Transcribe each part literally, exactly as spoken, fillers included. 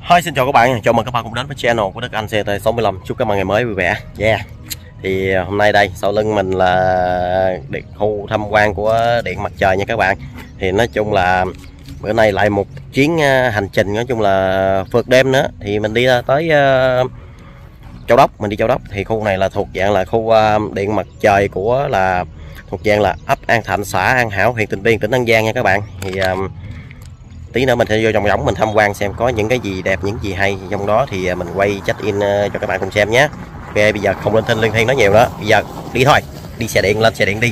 Hi, xin chào các bạn, chào mừng các bạn cùng đến với channel của Đức Anh xê tê sáu mươi lăm. Chúc các bạn ngày mới vui vẻ. Yeah. Thì hôm nay đây sau lưng mình là điện khu tham quan của điện mặt trời nha các bạn. Thì nói chung là bữa nay lại một chuyến hành trình, nói chung là phượt đêm nữa. Thì mình đi tới uh, Châu Đốc, mình đi Châu Đốc. Thì khu này là thuộc dạng là khu uh, điện mặt trời của là thuộc dạng là ấp An Thạnh, xã An Hảo, huyện Tịnh Biên, tỉnh An Giang nha các bạn. Thì uh, tí nữa mình sẽ vô trong giống mình tham quan xem có những cái gì đẹp, những gì hay trong đó thì mình quay check in cho các bạn cùng xem nhé. Ok, bây giờ không lên thinh liên thiên nói nhiều nữa, bây giờ đi thôi, đi xe điện, lên xe điện đi.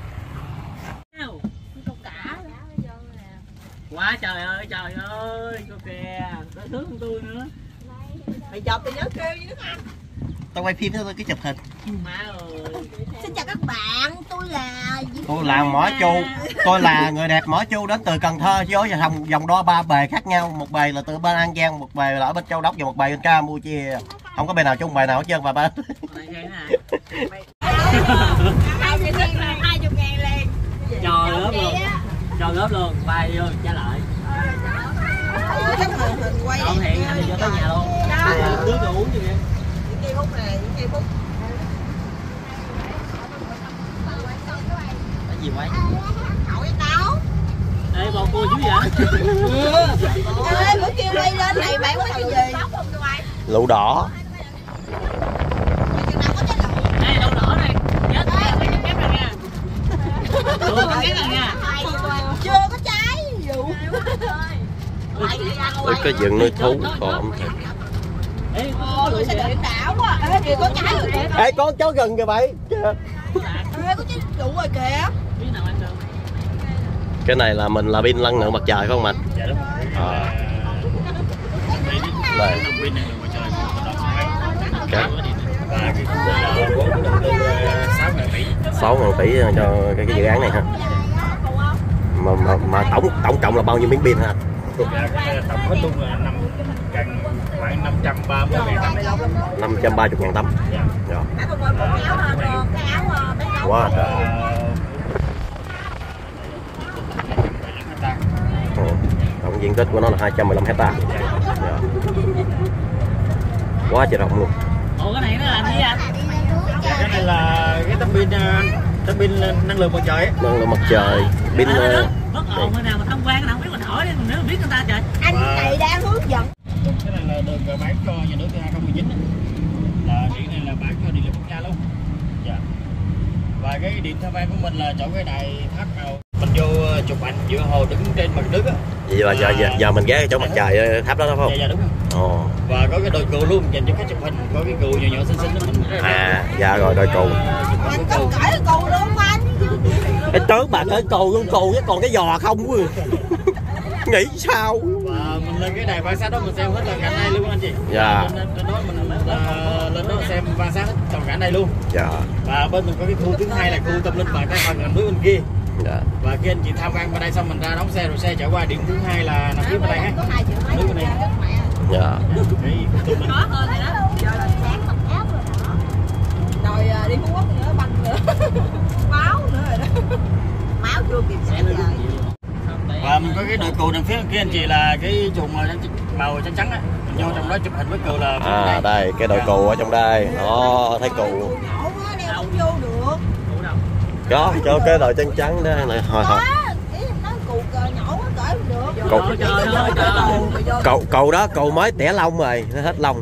Quá trời ơi trời ơi, cô kìa, có thứ không tôi nữa. Mày chụp thì nhớ kêu với Đức Anh. Tao quay phim thôi, cái chụp hình. Má ơi. Xin chào các bạn, tôi là tôi là Mỏ Chu, tôi là người đẹp Mỏ Chu đến từ Cần Thơ với vòng vòng đo ba bề khác nhau, một bề là từ bên An Giang, một bề là ở bên Châu Đốc và một bề bên Campuchia. Không có bề nào chung bề nào hết trơn và bên. hai mươi ngàn liền. Trò lớp luôn. Trò lớp luôn, bay vô trả lại. Không hẹn anh đi vô tới nhà luôn. Nước đồ uống gì vậy? Những cây bút này, những cây bút. Cái gì quay? Hỏi tao. Ê, bò cua dữ vậy? Ê, bữa kia quay lên này bạn có cái gì? Lựu đỏ. Ê, đậu đỏ này. Nhớ tới cái kép này nha. Ủa, cái kép này nha. Chưa có trái vụ. Ôi, cái vườn nuôi thú còn ẩm thực. Ê, tôi sẽ điện đảo quá. Ê, kìa có trái rồi kìa. Ê, con chó gừng kìa vậy. Ê, có trái vụ rồi kìa. Cái này là mình là pin năng lượng mặt trời phải không anh? Dạ đúng rồi. À. Đây. Okay. Và cái là vốn đầu tư sáu ngàn tỷ. sáu ngàn tỷ cho cái, cái dự án này ha. Mà, mà, mà tổng tổng cộng là bao nhiêu miếng pin hả? Dạ, cái tổng hết luôn là năm gần khoảng năm trăm ba mươi ngàn tấm. năm trăm ba mươi ngàn tấm. Dạ. Rồi. Wow. Ừ. Tổng diện tích của nó là hai trăm mười lăm hecta. Dạ. Quá trời rộng luôn. Ủa cái này nó làm gì anh? Dạ, cái này là cái tấm pin tấm pin năng lượng mặt trời. Năng lượng mặt trời, pin Bất ổn người nào mà tham quan nào không biết mình hỏi đi, nếu biết người ta trời. Anh này đang hướng dẫn. Cái này là được bán cho nhà nước từ hai không một chín. Là điện này là bán cho điện lực quốc gia luôn. Dạ. Và cái điểm tham quan của mình là chỗ cái đài tháp nào mình vô chụp ảnh giữa hồ đứng trên mặt nước á. Vậy là giờ, giờ giờ mình ghé chỗ mặt trời tháp đó đúng không? Dạ, dạ đúng rồi. Ồ. Và có cái đồi cừu luôn dành cho khách chụp hình, có cái cừu nhỏ nhỏ xinh xinh đó mình. À, dạ rồi đồi cừu. Anh có cởi cái cừu luôn không anh? Cái tướng bạn ơi, cừu luôn cừu chứ còn cái giò không quá. Nghĩ sao? Và mình lên cái đài quan sát đó mình xem hết toàn cảnh này luôn anh chị. Dạ. Lên, lên đó mình uh, lên đó xem quan sát hết toàn cảnh này luôn. Dạ. Và bên mình có cái khu thứ hai là khu tâm linh bằng cái phần nằm núi bên kia. Dạ. Và khi anh chị tham quan bên đây xong mình ra đóng xe rồi xe trở qua điểm thứ hai là nằm phía bên đây ha. Núi bên đây. Dạ. Rồi đi Phú Quốc nữa, banh nữa. Máu nữa rồi đó. Máu chưa kịp sẽ rồi. Và mình có cái đồi cừu đằng phía kia anh chị là cái chuồng màu trắng màu trắng trắng á. Mình vô trong đó chụp hình với cừu là à đây cái đồi cừu ở trong đây. Đó, thấy cừu. Nhổ quá đeo không vô được. Có cho cái đồi trắng trắng đó này hồi hồi. Cậu, cậu, cậu đó cậu mới tỉa lông rồi, nó hết lông.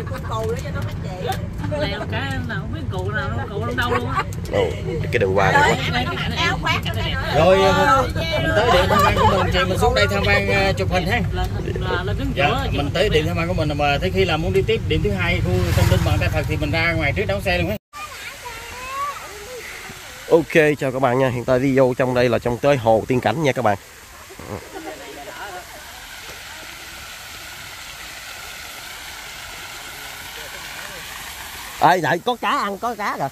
Ồ, cái đường qua này quá. Rồi mình tới điểm tham quan của mình chị mình xuống đây tham quan chụp hình ha. Dạ, mình tới điểm tham quan của mình mà tới khi là muốn đi tiếp điểm thứ hai khu tâm linh bằng tay Phật thì mình ra ngoài trước đón xe luôn á. Ok, chào các bạn nha. Hiện tại đi vô trong đây là trong tới hồ Tiên Cảnh nha các bạn. Ê, vậy có cá ăn, có cá rồi.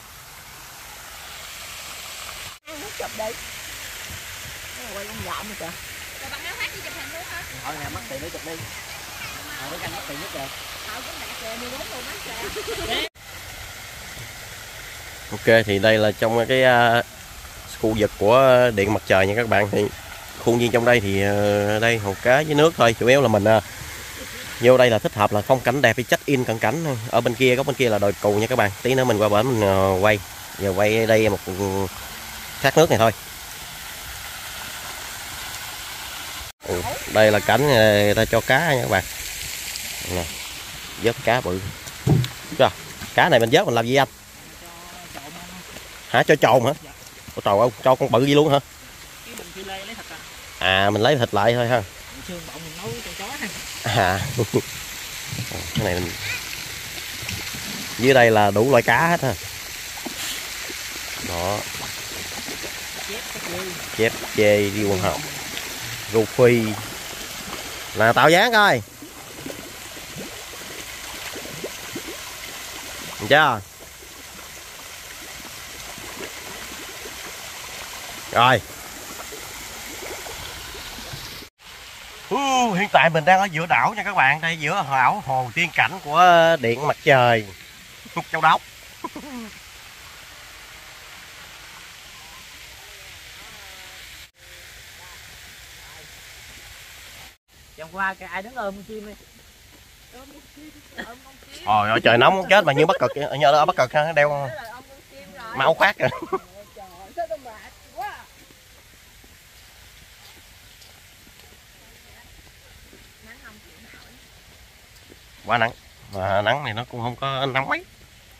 Ăn nó chụp đi. Quay con dọn rồi kìa. Rồi bạn áo phát đi chụp hình luôn hả? Thôi nè, mắc tiền để chụp đi. Ờ, nó canh mắc tiền nhất rồi. Ờ, cũng đẹp kìa, mười bốn luôn mắc kìa. Ok, thì đây là trong cái uh, khu vực của điện mặt trời nha các bạn. Thì khuôn viên trong đây thì uh, đây hồ cá với nước thôi, chủ yếu là mình uh, Vô đây là thích hợp là phong cảnh đẹp đi check in cận cảnh. Ở bên kia góc bên kia là đồi cù nha các bạn. Tí nữa mình qua bển mình quay. Giờ quay đây một thác nước này thôi. Ừ, đây là cảnh người ta cho cá nha các bạn. Nè, vớt cá bự. Chưa? Cá này mình vớt mình làm gì anh? Hả, cho trồn hả? Ôi trời ơi, cho con bự gì luôn hả? À, mình lấy thịt lại thôi ha. À. Cái này mình... dưới đây là đủ loại cá hết ha. Đó. Chép chê đi quần hồng. Rô phi. Là tạo dáng coi. Được chưa? Rồi. Uh, hiện tại mình đang ở giữa đảo nha các bạn. Đây giữa đảo hồ tiên cảnh của điện mặt trời Châu Đốc. Hôm qua cái ai đứng ôm con chim đi. Ôi ơi, trời nóng muốn chết mà như Bắc Cực. Nhớ ở Bắc Cực ha, đeo máu khoác rồi. Quá nắng, mà nắng này nó cũng không có nóng mấy.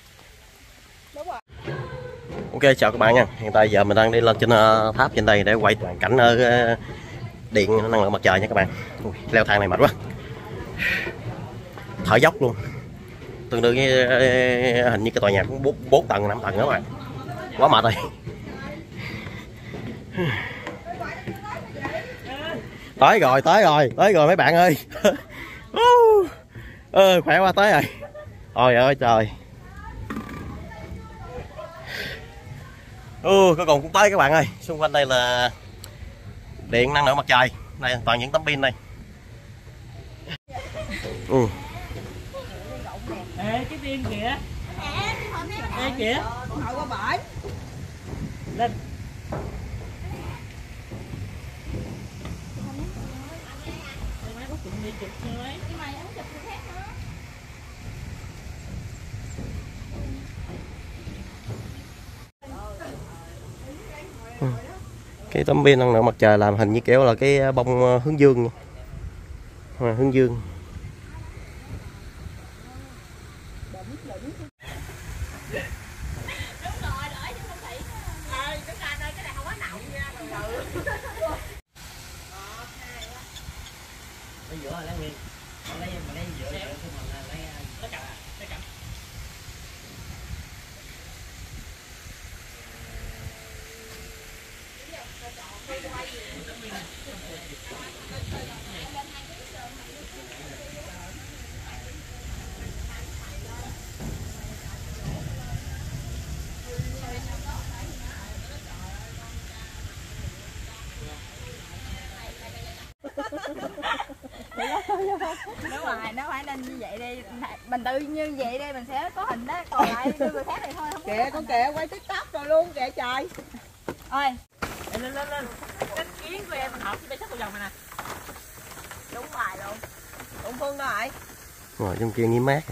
Ok, chào các bạn nha. Hiện tại giờ mình đang đi lên trên tháp trên đây để quay toàn cảnh ở điện năng lượng mặt trời nha các bạn. Ui, leo thang này mệt quá, thở dốc luôn. Tương đương với hình như cái tòa nhà cũng bốn, bốn tầng năm tầng đó các bạn, quá mệt rồi. Tới rồi, tới rồi, tới rồi mấy bạn ơi. Ờ, khỏe quá, tới rồi. Ôi ơi trời. Ừ, cuối cùng cũng tới các bạn ơi. Xung quanh đây là điện năng lượng mặt trời. Đây toàn những tấm pin đây. Ừ. Ê, cái tiên kìa. Ê kìa. Ngồi qua bển. Lên. Máy có chuyện đi chụp chưa ấy. Cái tấm pin năng lượng mặt trời làm hình như kiểu là cái bông hướng dương nha. À, hướng dương. Nếu mà nó phải nên như vậy đi, mình tự như vậy đi mình sẽ có hình đó, còn lại đưa người khác thì thôi không. Kìa con kìa, quay TikTok rồi luôn kìa trời. Ôi Lên lên lên. Cái kiến của em mình học cái sắc cầu vòng này nè. đúng bài luôn. Đúng Phương đâu rồi? Ngồi trong kia nghỉ mát.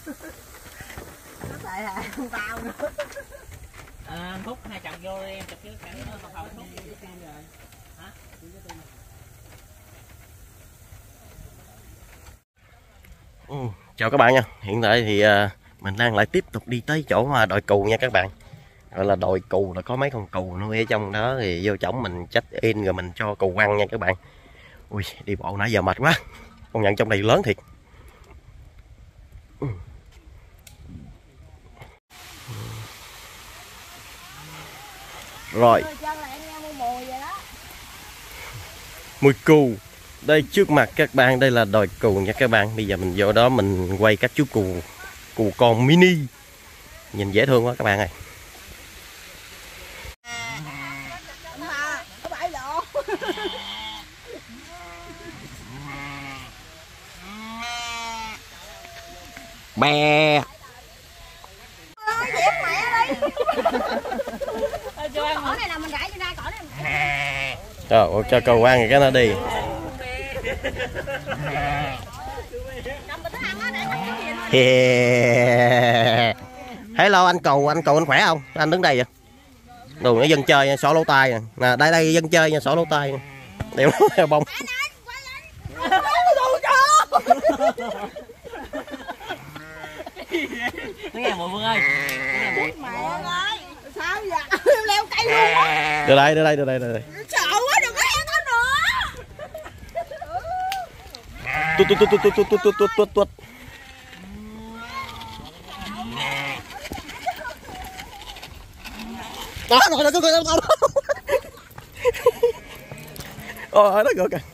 Nó lại là không tao nữa. À, Phúc hai chồng vô đi em chụp cái cảnh nó học Phúc. Hả? Ừ, chào các bạn nha. Hiện tại thì uh, mình đang lại tiếp tục đi tới chỗ mà đồi cù nha các bạn. Gọi là đồi cù là có mấy con cù nuôi ở trong đó, thì vô trỏng mình check in rồi mình cho cù ăn nha các bạn. Ui, đi bộ nãy giờ mệt quá. Công nhận trong này lớn thiệt. Ừ. Rồi. Mùi cù. Đây trước mặt các bạn, đây là đồi cù nha các bạn. Bây giờ mình vô đó mình quay các chú cù, cù con mini. Nhìn dễ thương quá các bạn ơi. Bè. Dẹp mẹ đi. Cho ăn Cỏ này là mình rải cho ra cỏ này. Trời ơi, cho cù ăn thì cái nó đi. Hello anh Cù, anh Cù anh khỏe không? Anh đứng đây vậy. Đồ nó dân chơi sổ lỗ tai nè. Đây đây dân chơi nha, sổ lỗ tai. Đều nó bông. Nghe mọi người ơi. Mẹ ơi, sao vậy? Leo cây luôn á. Đưa đây, đưa đây, đưa đây, đưa đây. Sợ quá, đừng có heo tao nữa. Tút tút tút tút tút tút tút tút tút. Đó, rồi nó cứ cười đâu. Ôi, nó cười kìa.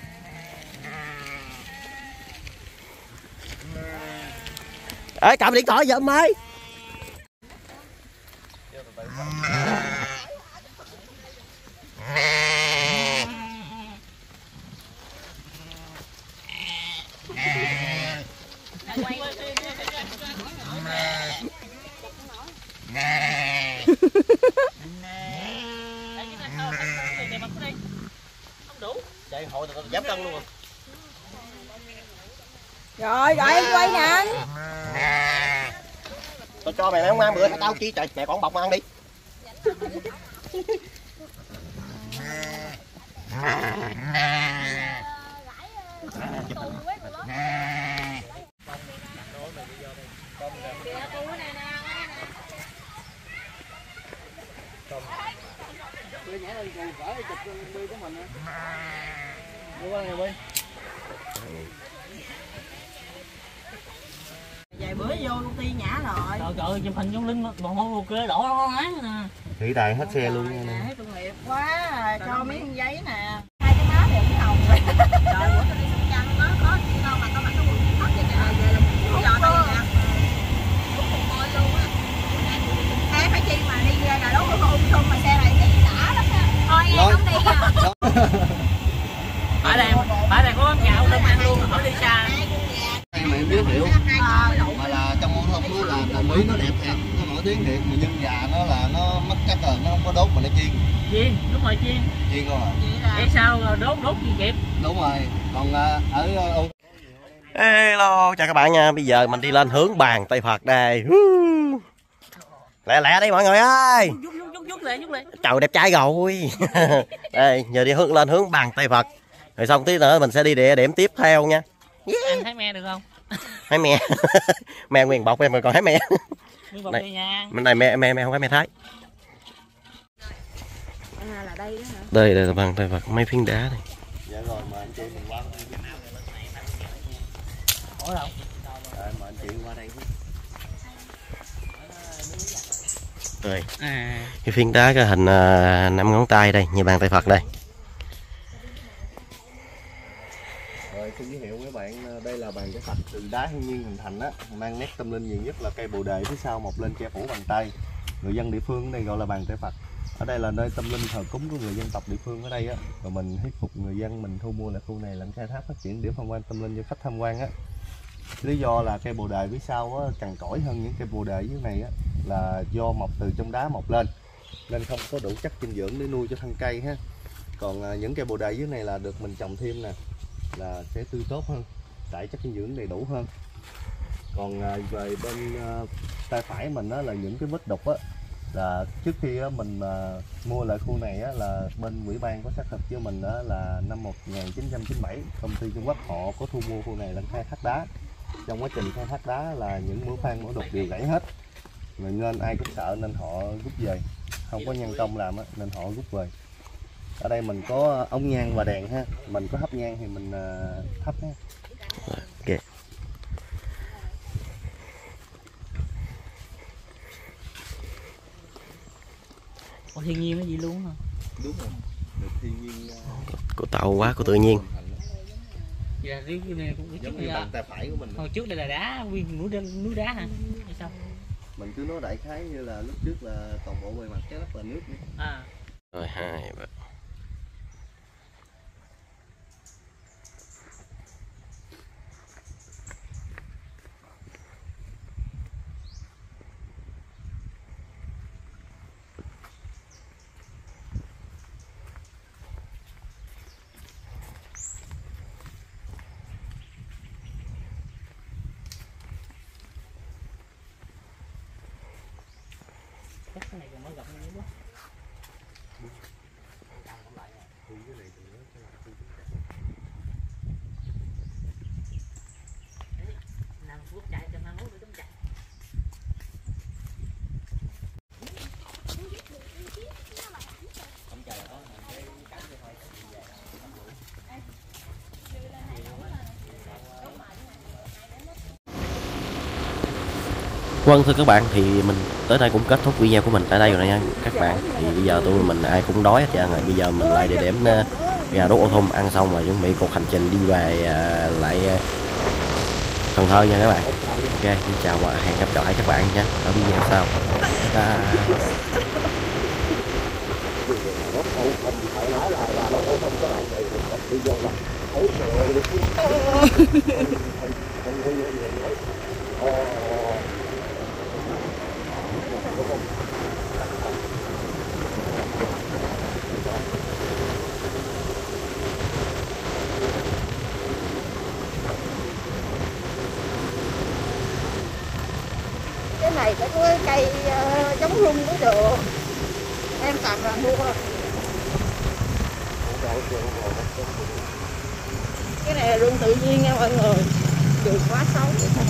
Ê, cầm điện thoại giùm ơi. Chạy hội tao giảm cân luôn. Rồi, rồi em quay nè anh. Tao cho mày không ăn bữa tao chi trời, mẹ còn bọc mà ăn đi. Vài bữa vô công ty nhả rồi. Trời trời, chụp hình trong lưng bọn hô kia đổ nó lái nè. Thủy tài hết xe luôn nha. Nè, tội nghiệp quá, cho mấy con giấy nè. Hai cái má đều hồng rồi. Trời, bữa tôi đi Sóc Trăng có có đâu mà có mặc cái quần thấp vậy nè, về là muốn cho đây nè. Cũng một môi luôn á. Ê, phải chi mà đi ra là đốt cái hôn xung mà xe này đi đã lắm ha. Thôi em không đi nha. Ở đây, ở đây có quán gạo đông ăn luôn, ở đi xa. Mà em biết hiểu mà là trong môn thông đó là cầu Mỹ nó đẹp thiệt, nó nổi tiếng thiệt, mà nhân già nó là nó mất cách rồi, nó không có đốt mà nó chiên. Chiên, đúng rồi chiên. Chiên không à? Vậy sao đốt đốt gì kịp? Đúng rồi, còn ở uh, Hello, chào các bạn nha. Bây giờ mình đi lên hướng bàn Tây Phật đây. Lẹ lẹ đi mọi người ơi. Chút chút chút chút lại chút lại. Trời đẹp trai rồi. Đây, giờ đi hướng lên hướng bàn Tây Phật. Rồi xong tí nữa mình sẽ đi địa điểm tiếp theo nha. Anh thấy me được không? Hái me. Me nguyên bọc em rồi còn hái me. Nguyên bọc Đây. đi nha. Bên này me me me không phải me Thái. À, là đây đó hả? Đây là bàn Tây Phật, mấy phiến đá này. dạ rồi mà anh chị mình qua Ủa đâu? à, mà anh chị qua đây Rồi, À. cái phiến đá cái hình uh, năm ngón tay đây, như bàn Tây Phật đây. rồi xin giới thiệu các bạn, đây là bàn cái Phật từ đá thiên nhiên hình thành á, mang nét tâm linh nhiều nhất là cây bồ đề phía sau mọc lên che phủ bàn tay. Người dân địa phương ở đây gọi là bàn Tây Phật. Ở đây là nơi tâm linh thờ cúng của người dân tộc địa phương ở đây á, rồi mình thuyết phục người dân mình thu mua lại khu này làm khai thác phát triển điểm tham quan tâm linh cho khách tham quan á. Lý do là cây bồ đề phía sau á, cằn cỗi hơn những cây bồ đề dưới này á, là do mọc từ trong đá mọc lên nên không có đủ chất dinh dưỡng để nuôi cho thân cây ha. Còn à, những cây bồ đề dưới này là được mình trồng thêm nè, là sẽ tươi tốt hơn, tại chất dinh dưỡng đầy đủ hơn. Còn à, về bên à, tay phải mình á, là những cái vết đục á, là trước khi á, mình à, mua lại khu này á, là bên ủy ban có xác thực với mình á, là năm một nghìn chín trăm chín mươi bảy công ty Trung Quốc họ có thu mua khu này làm khai thác đá. Trong quá trình khai thác đá là những mũi khoan mũi đục đều gãy hết, rồi nên ai cũng sợ nên họ rút về, không có nhân công làm á, nên họ rút về. Ở đây mình có ống nhang và đèn ha, mình có thắp nhang thì mình uh, thắp ha. Ok. Ủa thiên nhiên cái gì luôn hả? Đúng rồi, được thiên nhiên uh, Của tạo quá của tự nhiên. Dạ cái này cũng giống trước như đây bàn tay phải của mình. hồi trước đây là đá nguyên núi đá, núi đá hả? Hay sao? Mình cứ nói đại khái như là lúc trước là toàn bộ bề mặt trái đất là nước. À. Rồi hai ba. này còn mới gặp nhau quá. năm phút chạy cho năm phút để chúng chạy. Vâng, thưa các bạn, thì mình tới đây cũng kết thúc video của mình tại đây rồi nha các bạn. Thì bây giờ tôi mình ai cũng đói hết trơn rồi. Bây giờ mình lại địa điểm uh, gà đốt ô thum ăn xong rồi chuẩn bị cuộc hành trình đi về uh, lại uh, Cần Thơ nha các bạn. Ok, xin chào và hẹn gặp lại các bạn nha ở video sau. Cái này phải có cái cây uh, chống rung mới được. Em cầm là mua. Cái này là rung tự nhiên nha mọi người. Đừng quá xấu.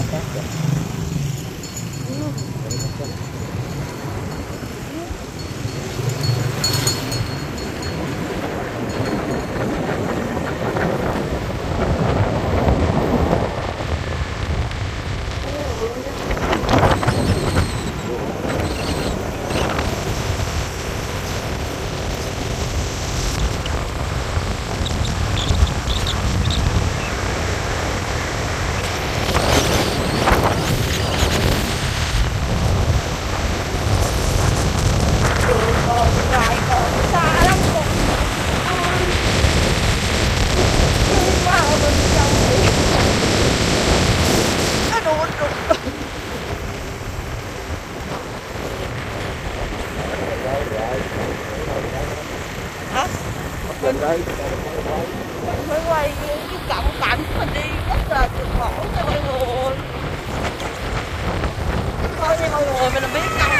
Mình phải quay cái cận cảnh mình đi rất là cực khổ cho mọi người. Thôi nha mọi người, mình biết